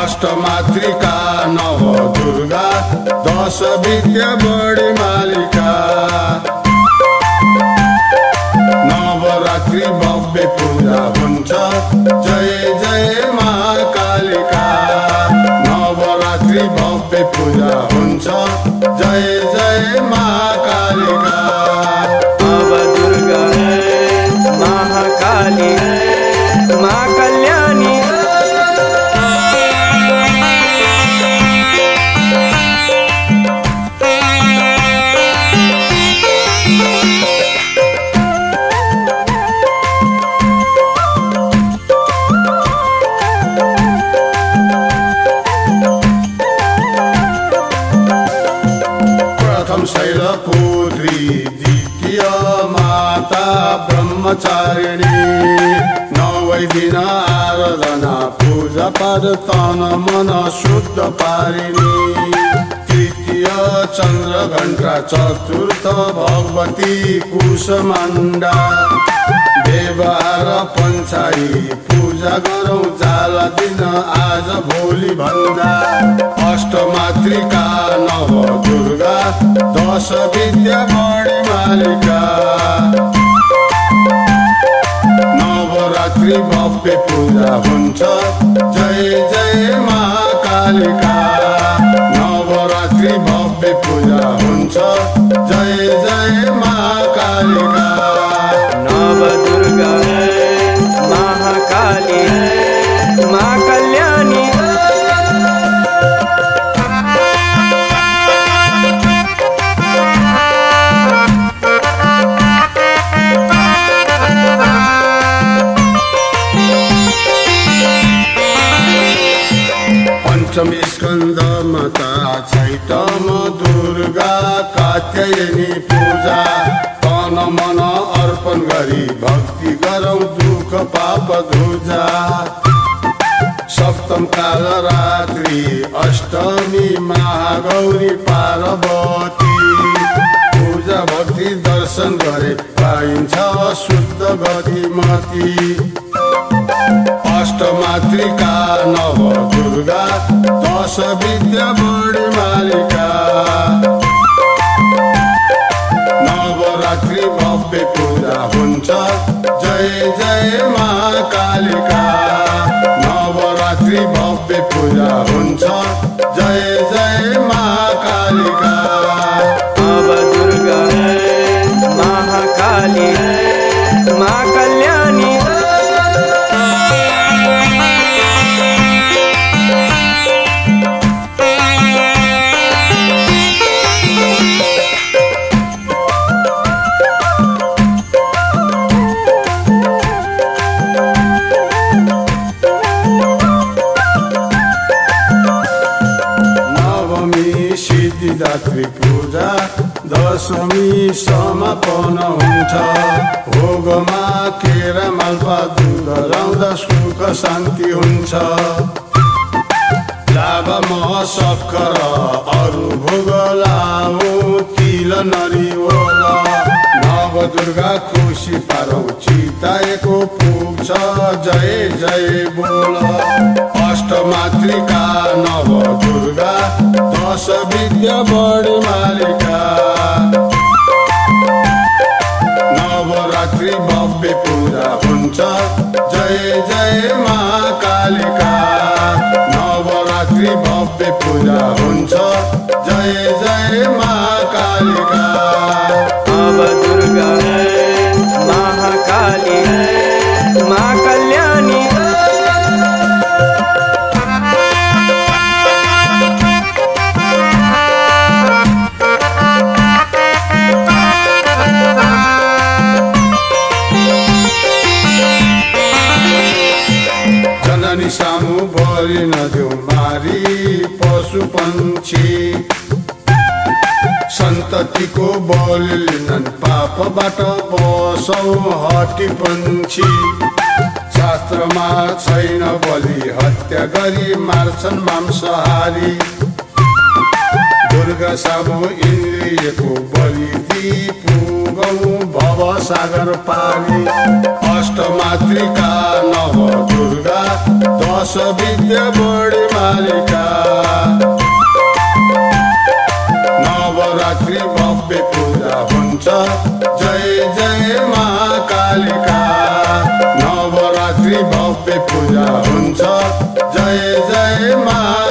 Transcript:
अष्टमातृका नव दुर्गा दश विद्या बढी मालिका नवरात्रि भव्य पूजा हुन्छ जय जय महाकालिका नवरात्रि भव्य पूजा हुन्छ जय जय महाकालिका नव दुर्गा महाकाली माँ कल्याणी शैलपुत्री द्वितीय माता ब्रह्मचारिणी नवै दिन आराधना पूजा पाठ तन मन शुद्ध पारिणी तृतीय चन्द्रघण्टा चतुर्थ भगवती कुशमाण्डा देवहार पञ्चाई पूजा गरौँ जाला दिन आज भोलि भन्दा अष्टमातृका नव दुर्गा दश विद्या बढी मालिका नवरात्रि भव्य पूजा हुन्छ जय जय महाकालिका नवरात्रि भव्य पूजा हुन्छ जय जय महाकालिका नव दुर्गा महाकाली माँ कल्याणी पंचमी स्कंद माता छैटम दुर्गा कात्यायनी पूजा तन मन अर्पण गरी भक्ति गरौँ दुख पाप धुजा सप्तम काल रात्रि अष्टमी महागौरी पार्वती पूजा भक्ति दर्शन गरे पाइन्छ शुद्ध गतिमती अष्टमातृका नव दुर्गा दश विद्या बढी मालिका नवरात्रि भव्य पूजा हुन्छ जय जय महाकालिका नवरात्रि भव्य पूजा हुन्छ जय जय महाकालिका नव दुर्गा महाकाली माँ कल्याणी सिद्धिदात्री पूजा दशमी समापन हुन्छ भोगमा केरा माल्पा दुध लाउँदा सुख शान्ति हुन्छ लाभ म सक्खर अरू भोग लाऊ तिल नरिवल नव दुर्गा खुसी पारौ चिताएको पुग्छ जय जय बोल अष्टमातृका नव दुर्गा दश विद्या बढी मालिका नवरात्रि भव्य पूजा हुन्छ जय जय महाकालिका नवरात्रि भव्य पूजा हुन्छ जय जय महाकालिका नव दुर्गा महाकाली माँ कल्याणी जननी सामु बलि नदेऊ मारी पशु पंक्षी सन्ततिको बलि लिनन् पापबाट बसौ हटी पंक्षी शास्त्रमा छैन बलि हत्या गरी मार्छन् मांसाहारी दुर्गा सामु इन्द्रियको बलि दी पुगौ भव सागर पारी अष्टमातृका नव दुर्गा दश दश विद्या बढी मालिका नवरात्रि भव्य पूजा हुन्छ जय जय महाकालिका नवरात्रि भव्य पूजा हुन्छ जय जय मा